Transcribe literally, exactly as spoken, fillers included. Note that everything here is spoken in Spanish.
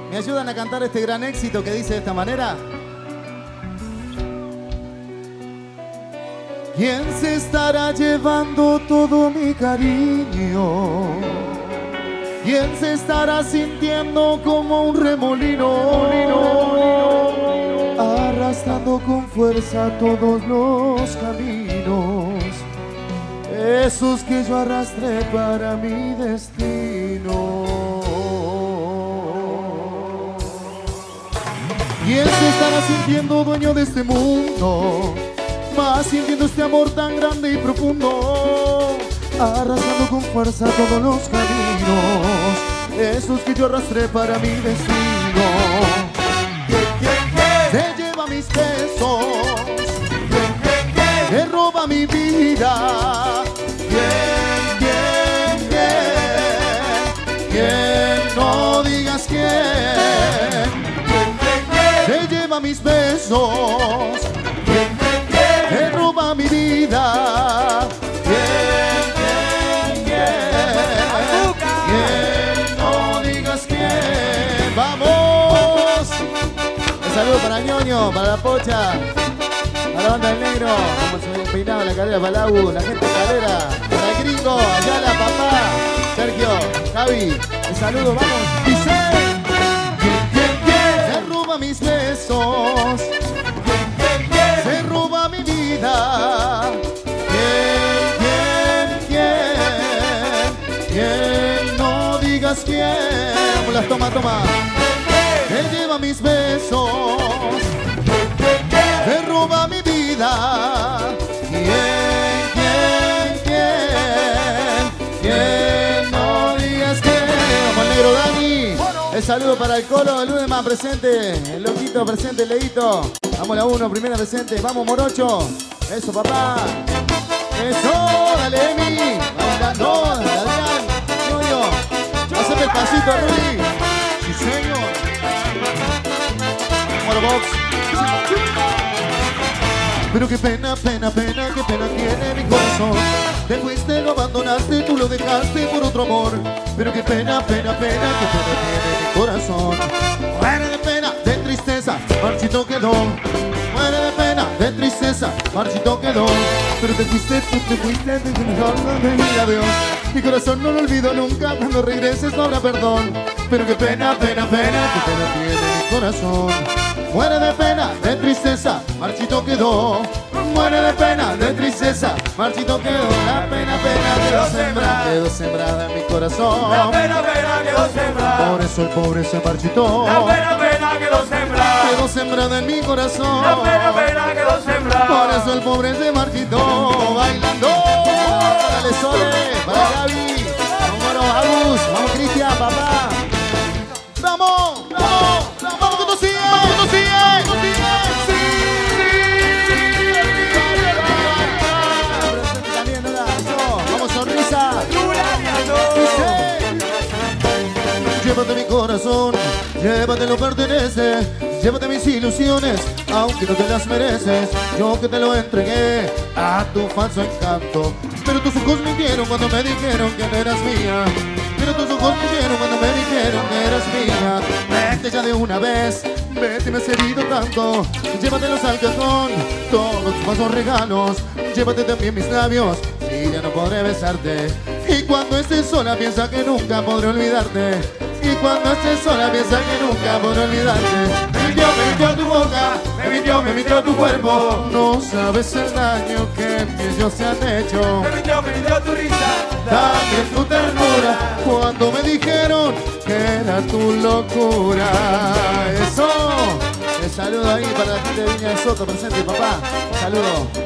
¿Me ayudan a cantar este gran éxito que dice de esta manera? ¿Quién se estará llevando todo mi cariño? ¿Quién se estará sintiendo como un remolino? Arrastrando con fuerza todos los caminos, esos que yo arrastré para mi destino. ¿Quién se estará sintiendo dueño de este mundo? Más sintiendo este amor tan grande y profundo, arrastrando con fuerza todos los caminos, esos que yo arrastré para mi destino. Se lleva mis besos, se roba mi vida. ¿Quién, quién, quién? ¿Quién? No digas quién. Se lleva mis besos, se roba mi vida. ¿Quién, quién, quién? ¿Quién? No digas quién. ¡Vamos! Un saludo para Ñoño, para la Pocha, para la banda del Negro. Vamos a ver peinado la carrera para Lau, la gente de Calera, para el Gringo, Ayala, papá, Sergio, Javi. Un saludo, vamos. Dice: ¿quién, quién, quién? Se roba mis besos, se roba mi vida. ¿Quién, quién, quién? ¿Quién? No digas quién. Vamos, las toma, toma. Se lleva mis besos, se roba mi vida. ¿Quién, quién, quién? ¿Quién? No digas quién. Vamos, el Negro Dani. El saludo para el Colo, el Ludeman presente, el Loquito presente, el Leito. Vamos la uno, primera presente. Vamos, Morocho. Eso, papá. Eso, dale, Emi. Bailando, Adrián, Ñoño. Haceme el pasito, Ruli. Sí, señor. Morobox. Pero qué pena, pena, pena, qué pena tiene mi corazón. Te fuiste, lo abandonaste, tú lo dejaste por otro amor. Pero qué pena, pena, pena, qué pena tiene mi corazón. Muere de pena, de tristeza, marchito quedó. Muere de pena, de tristeza, marchito quedó. Pero te fuiste, tú te fuiste, te dejaron de ir a Dios. Mi corazón no lo olvido nunca, cuando regreses no habrá perdón. Pero qué pena, pena, pena, qué pena tiene mi corazón. Muere de pena, de tristeza, marchito quedó. Muere de pena, de tristeza, marchito quedó. La pena, pena quedó sembrada, quedó sembrada en mi corazón. La pena, pena quedó sembrada. Por eso el pobre se marchitó. La pena, pena quedó sembrada. Quedó sembrada en mi corazón. La pena, pena quedó sembrada. Por eso el pobre se marchitó. Bailando. Dale, Sole, para Gaby. Vamos, Agus, vamos, Cristian, papá. ¡Vamos! ¡Vamos! ¡Vamos que tú sigues! ¡Vamos que tú sigues! ¡Tú sigues! ¡Sí! ¡Sí! También, ¿no? Eso. ¡Vamos, sonrisa! Llévate mi corazón, llévate lo pertenece. Llévate mis ilusiones, aunque no te las mereces. Yo que te lo entregué a tu falso encanto. Pero tus ojos mintieron cuando me dijeron que no eras mía. Pero tus ojos mintieron cuando me dijeron que eras mía. Vete ya de una vez, vete, me has herido tanto. Llévatelos al cajón, todos tus falsos regalos. Llévate también mis labios, si ya no podré besarte. Y cuando estés sola piensa que nunca podré olvidarte. Y cuando estés sola piensa que nunca podré olvidarte. Me mintió, me mintió tu boca, me mintió, me mintió tu cuerpo. No sabes el daño que mis ellos se han hecho. Me mintió, me mintió tu risa, también tu ternura, cuando me dijeron que era tu locura. Eso, el saludo ahí para la gente de Viña de Soto presente, papá. Un saludo.